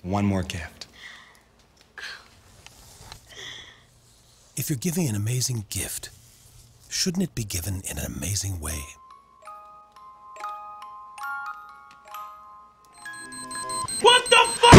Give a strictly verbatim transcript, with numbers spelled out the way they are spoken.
one more gift. If you're giving an amazing gift, shouldn't it be given in an amazing way? What the fuck?